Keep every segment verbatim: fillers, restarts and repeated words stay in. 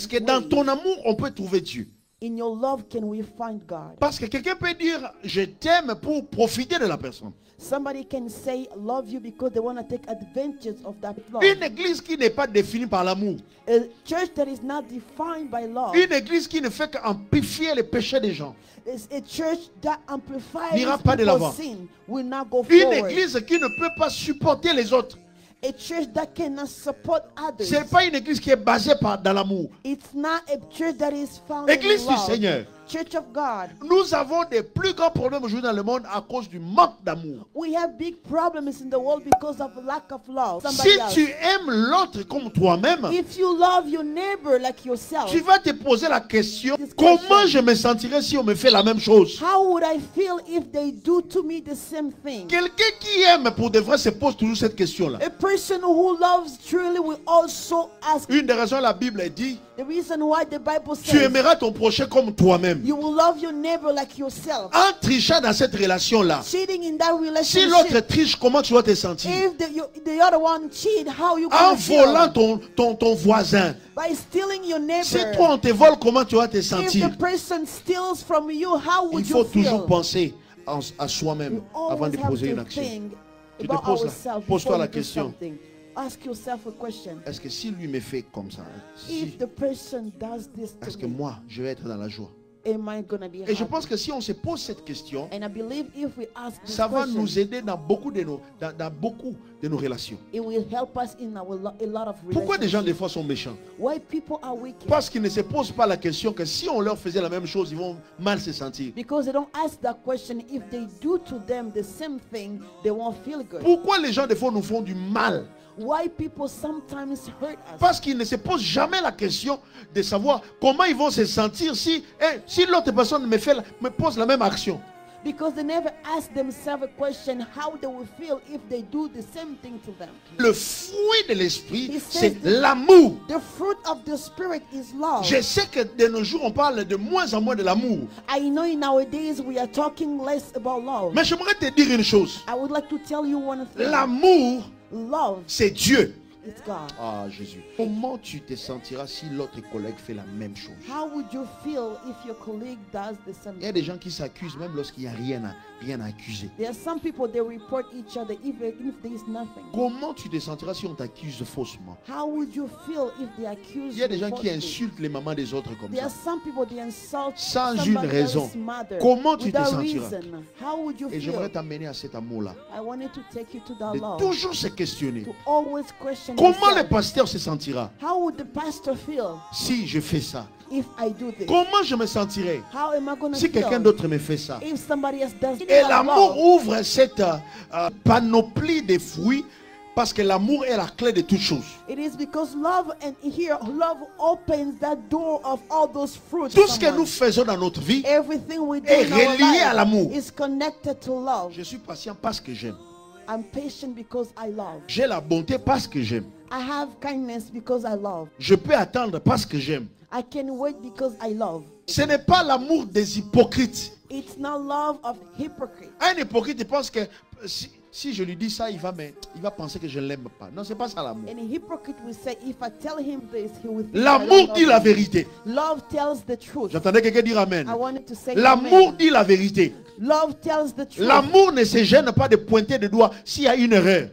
que dans ton amour, on peut trouver Dieu. In your love can we find God. Parce que quelqu'un peut dire, je t'aime pour profiter de la personne. Somebody can say love you because they want to take advantage of that love. Une église qui n'est pas définie par l'amour. A church that is not defined by love. Une église qui ne fait qu'amplifier les péchés des gens. Is a church that amplifies N'ira pas de l'avant. people's sin will not go Une forward. église qui ne peut pas supporter les autres. A church that cannot support others. Ce n'est pas une église qui est basée par, dans l'amour. It's not a church that is found Église in du love. Seigneur. Church of God. Nous avons des plus grands problèmes aujourd'hui dans le monde à cause du manque d'amour. We have big problems in the world because of lack of love. Si Somebody else. tu aimes l'autre comme toi-même, If you love your neighbor like yourself, tu vas te poser la question, This comment question. je me sentirais si on me fait la même chose? how would I feel if they do to me the same thing? Quelqu'un qui aime pour de vrai se pose toujours cette question-là. A person who loves truly will also ask. Une des raisons, la Bible dit, The reason why the Bible tu says aimeras ton prochain comme toi-même. you will love your neighbor like yourself. En trichant dans cette relation-là, Cheating in that si l'autre relationship. triche, comment tu vas te sentir? If the, you, the other one cheat, how you En gonna feel? volant ton, ton, ton voisin. By stealing your Si neighbor. toi on te vole, comment tu vas te If sentir? the person steals from you, how Il would faut you toujours feel? penser en- à soi-même You avant always de have poser une to action. think Tu te about poses la- ourselves pose-toi before la you do question. something. Ask yourself a question. Est-ce que si lui me fait comme ça, si- If the person does this est-ce to que me, moi, je vais être dans la joie? am I gonna be Et je happy? pense que si on se pose cette question, And I believe if we ask this ça va question, nous aider dans beaucoup de nos, dans, dans beaucoup de nos relations. it will help us in our lo- a lot of Pourquoi des gens des relationships. fois sont méchants? Why people are wicked? Parce qu'ils ne se posent pas la question que si on leur faisait la même chose, ils vont mal se sentir. Because they don't ask that question. If they do to them the same thing, they won't feel good. Pourquoi les gens des fois nous font du mal? Why people sometimes hurt us? Parce qu'ils ne se posent jamais la question de savoir comment ils vont se sentir si, eh, si l'autre personne me, fait, la- me pose la même action. Because they never ask themselves a question how they will feel if they do the same thing to them. Le fruit de l'esprit, He c'est says that- l'amour. The fruit of the Spirit is love. Je sais que de nos jours, on parle de moins en moins de l'amour. I know in nowadays we are talking less about love. Mais j'aimerais te dire une chose. I would like to tell you one thing. L'amour, Love c'est Dieu. is God. Ah, Jésus. Comment tu te sentiras si l'autre collègue fait la même chose? How would you feel if your colleague does the same Il y a thing? des gens qui s'accusent même lorsqu'il n'y a rien à, rien à accuser. There are some people they report each other even if there is nothing. Comment tu te sentiras si on t'accuse faussement? How would you feel if they accuse Il y a des you gens qui falsely? insultent les mamans des autres comme There are ça. some people they insult Sans somebody une raison. else's mother Comment tu te without sentiras? reason. How would you Et feel? j'aimerais t'amener à cet amour-là. I wanted to take you to that De love. toujours se questionner. To always question Comment le yourself. pasteur se sentira How would the pastor feel si je fais ça? if I do this? Comment je me sentirai How am I going to si quelqu'un feel d'autre me fait ça? if somebody else does Et that l'amour love? ouvre cette euh, euh, panoplie de fruits parce que l'amour est la clé de toutes choses. It is because love, and here love opens that door of all those fruits. Tout ce que someone. nous faisons dans notre vie Everything we do est in our relié à life l'amour. is connected to love. Je suis patient parce que j'aime. I'm patient because I love. J'ai la bonté parce que j'aime. I have kindness because I love. Je peux attendre parce que j'aime. I can wait because I love. Ce n'est pas l'amour des hypocrites. It's not love of hypocrite. Un hypocrite il pense que si, si je lui dis ça, il va, me, il va penser que je ne l'aime pas. Non, c'est pas ça l'amour. And a hypocrite will say, if I tell him this, he will think I L'amour don't dit love la him. vérité. Love tells the truth. J'entendais quelqu'un dire amen. I wanted to say L'amour amen. dit la vérité. Love tells the truth. L'amour ne se gêne pas de pointer du doigt s'il y a une erreur.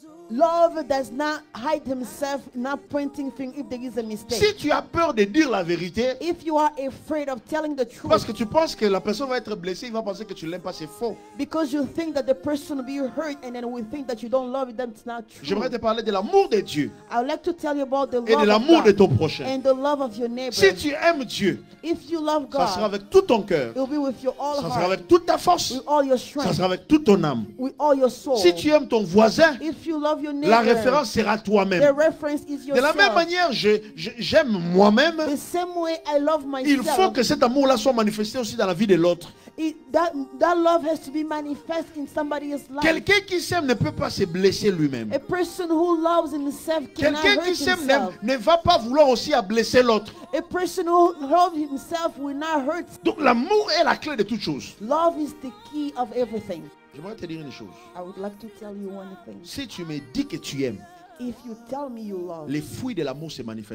Love does not hide himself, not pointing finger if there is a mistake. Si tu as peur de dire la vérité, If you are afraid of telling the parce truth que tu penses que la personne va être blessée, il va penser que tu l'aimes pas, c'est faux. because you think that the person will be hurt and then we think that you don't love it, that's not true. J'aimerais te parler de l'amour de Dieu I would like to tell you about the et de love of l'amour de God ton prochain. and the love of your neighbor. Si tu aimes Dieu, If you love ça sera God, avec tout ton cœur, it will be with your all ça sera heart, avec toute ta force, with all your ça strength, sera avec toute ton âme. with all your soul. Si tu aimes ton voisin, If you love your la neighbor, référence sera the toi-même. reference is De la même yourself. manière, je- je- j'aime moi-même. The same way I love Il faut myself, que cet amour-là soit manifesté aussi dans la vie de l'autre. it, that, that love has to be manifest in somebody's life. Quelqu'un qui s'aime ne peut pas se blesser lui-même. A person who loves himself cannot Quelqu'un hurt qui s'aime himself. ne, ne va pas vouloir aussi à blesser l'autre. A person who loves himself will not hurt. Donc l'amour est la clé de toute chose. Love is the key of everything. J'aimerais te dire une chose. I would like to tell you one thing. Si tu me dis que tu aimes, If you tell me you love, les fruits de l'amour se manifestent.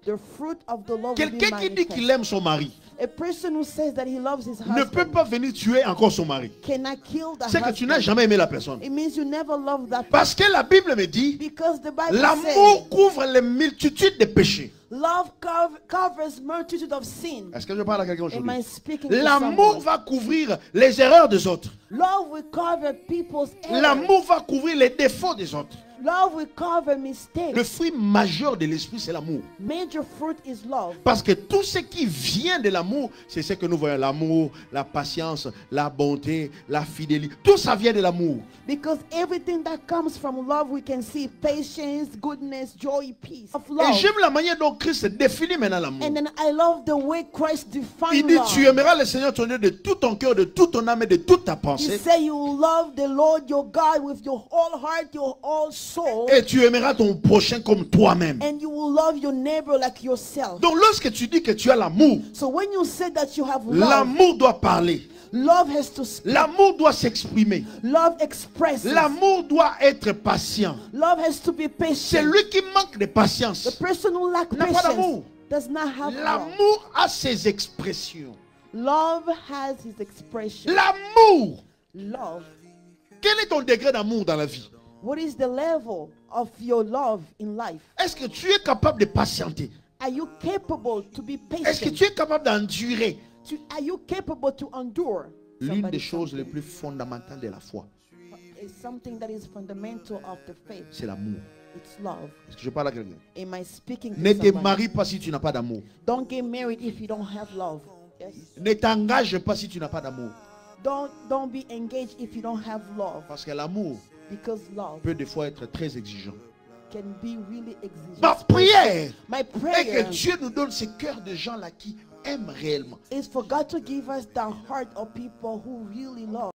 The fruit of the love will be Quelqu'un qui dit qu'il manifest. aime son mari A person who says that he loves his ne peut husband pas venir tuer encore son mari. cannot kill the C'est que tu n'as husband. jamais aimé la personne. It means you never loved that person. Parce que la Bible me dit, Because the Bible l'amour says couvre les multitudes de péchés. love cov- covers multitude of sin. Est-ce que je parle à quelqu'un Am I aujourd'hui? speaking to L'amour someone? va couvrir les erreurs des autres. Love will cover people's errors. L'amour va couvrir les défauts des autres. Love will cover mistakes. Le fruit majeur de l'esprit, c'est l'amour. Major fruit is love. Parce que tout ce qui vient de l'amour, c'est ce que nous voyons. L'amour, la patience, la bonté, la fidélité. Tout ça vient de l'amour. Because everything that comes from love, we can see patience, goodness, joy, peace. Of Et love. j'aime la manière dont Christ définit maintenant l'amour. And then I love the way Christ Il defined dit, love. tu aimeras le Seigneur ton Dieu de tout ton cœur, de toute ton âme et de toute ta He pensée. said you will love the Lord your God with your whole heart, your whole soul. Et tu aimeras ton prochain comme toi-même. And you will love your neighbor like yourself. Donc lorsque tu dis que tu as l'amour, So when you say that you have love, l'amour doit parler. love has to speak. L'amour doit s'exprimer. Love expresses. L'amour doit être patient. Love has to be patient. Celui qui manque de The patience, person who lacks n'a pas patience d'amour. does not have love. L'amour a ses expressions. Love has his expression. L'amour. Love. Quel est ton degré d'amour dans la vie? What is the level of your love in life? Est-ce que tu es capable de patienter? Are you capable to be Est-ce que patient? tu es capable d'endurer? To, are you capable to endure? L'une Somebody des choses les something. plus fondamentales de la foi, Is something that is fundamental of the faith. c'est l'amour. It's love. Est-ce que je parle à quelqu'un? Am I speaking Ne to te somebody? marie pas si tu n'as pas d'amour. Don't get married if you don't have love. Yes. Ne t'engage pas si tu n'as pas d'amour. Don't don't be engaged if you don't have love. Parce que l'amour Because love peut des fois être très exigeant. can be really exigent. Ma prière My est prayer que Dieu nous donne ce cœur de gens là qui aiment réellement. is for God to give us the heart of people who really love.